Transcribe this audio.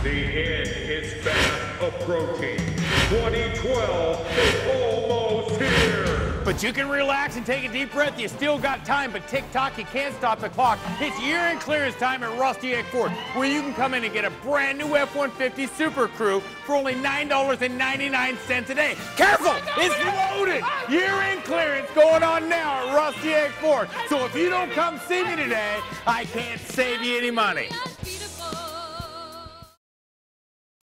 The end is fast approaching. 2012 is almost here. But you can relax and take a deep breath. You still got time, but tick-tock, you can't stop the clock. It's year-end clearance time at Rusty Egg Ford, where you can come in and get a brand new F-150 Super Crew for only $9.99 a day. Careful! It's loaded! Year-end clearance going on now at Rusty Egg Ford. So if you don't come see me today, I can't save you any money.